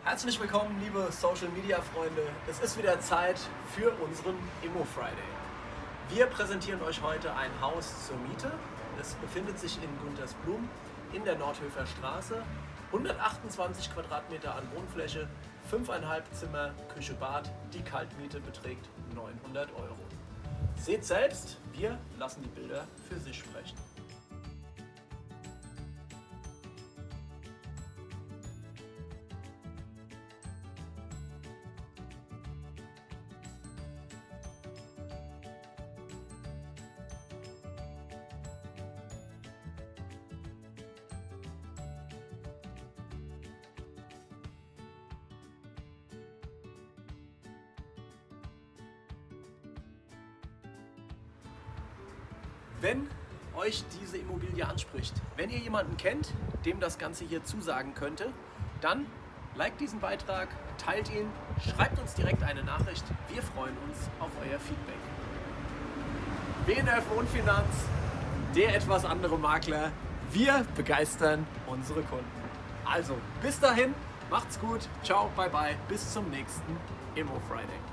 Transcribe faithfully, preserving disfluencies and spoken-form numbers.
Herzlich willkommen, liebe Social Media Freunde. Es ist wieder Zeit für unseren Immo Friday. Wir präsentieren euch heute ein Haus zur Miete. Es befindet sich in Guntersblum in der Nordhöfer Straße. hundertachtundzwanzig Quadratmeter an Wohnfläche, fünfeinhalb Zimmer, Küche, Bad. Die Kaltmiete beträgt neunhundert Euro. Seht selbst, wir lassen die Bilder für sich sprechen. Wenn euch diese Immobilie anspricht, wenn ihr jemanden kennt, dem das Ganze hier zusagen könnte, dann liked diesen Beitrag, teilt ihn, schreibt uns direkt eine Nachricht. Wir freuen uns auf euer Feedback. W N F Wohnfinanz, der etwas andere Makler. Wir begeistern unsere Kunden. Also bis dahin, macht's gut, ciao, bye bye, bis zum nächsten Immo Friday.